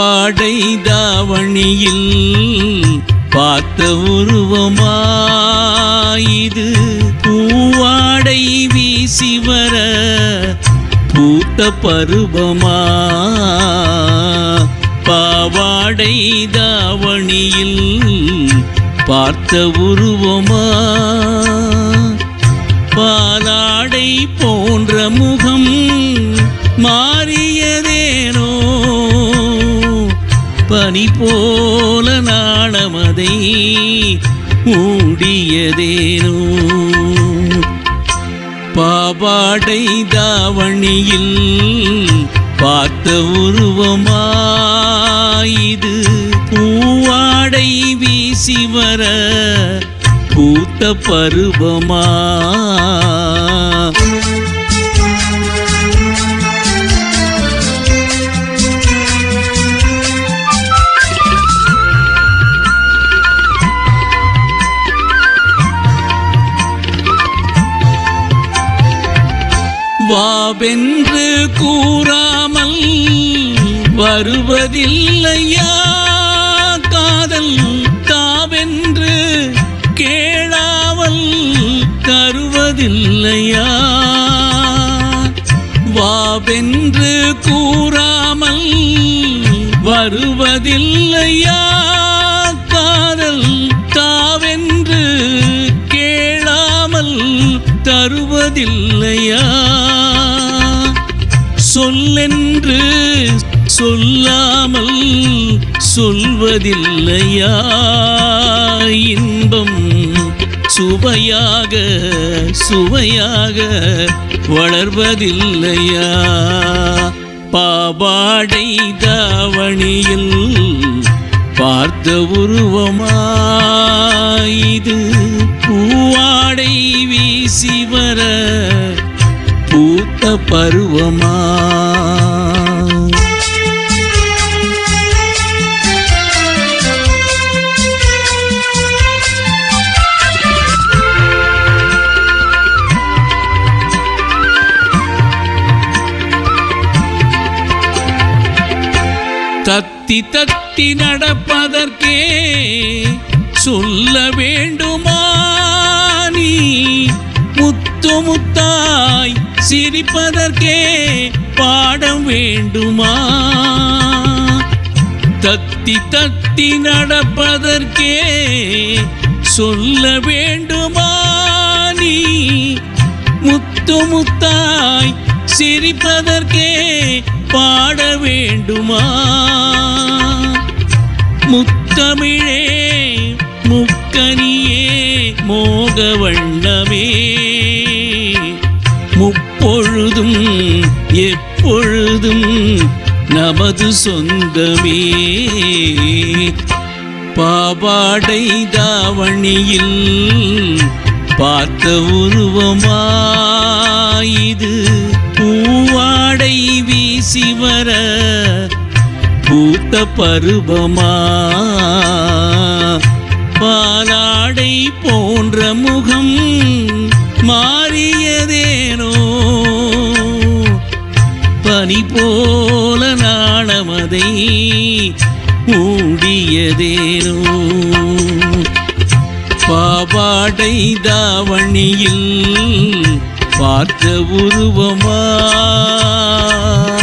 பாவாடை தாவணியில் பார்த்த உருவமாயிது பூவாடை வீசி வர பூத்த பருவமா பாவாடை தாவணியில் பார்த்த உருவமா பாலாடை போன்ற முகம் மாறியதேனோ பனி போல நாணமதை மூடியதேனோ பாவாடை தாவணியில் பார்த்த உருவமாயிது பூவாடை வீசி வர பூத்த பருவமா வாவென்று கூறாமல் வருவதில்லையா காதல் தாவென்று கேளாமல் தருவதில்லையா வாவென்று கூறாமல் வருவதில்லையா காதல் தாவென்று கேளாமல் தருவதில்லையா சொல்லென்று சொல்லாமல் சொல்வதில்லையா இன்பம் சுவையாக சுவையாக வளர்வதில்லையா பாவாடை தாவணியில் பார்த்த உருவமாயிது பூவாடை வீசி வர பூத்த பருவமா தத்தி தத்தி நடப்பதற்கே சொல்ல வேண்டுமா நீ முத்து முத்தாய் சிரிப்பதற்கே பாடம் வேண்டுமா தத்தி தத்தி நடப்பதற்கே சொல்ல வேண்டுமா நீ முத்து முத்தாய் சிரிப்பதற்கே பாட வேண்டுமா முத்தமிழே முக்கனியே மோக வண்ணமே முப்பொழுதும் எப்பொழுதும் நமது சொந்தமே பாவாடை தாவணியில் பார்த்த உருவமாயிது பூவாடை வீசி வர பூத்த பருவமா பாலாடை போன்ற முகம் மாறியதேனோ பனி போல நாணமதை மூடியதேனோ பாவாடை தாவணியில் பார்த்த உருவமா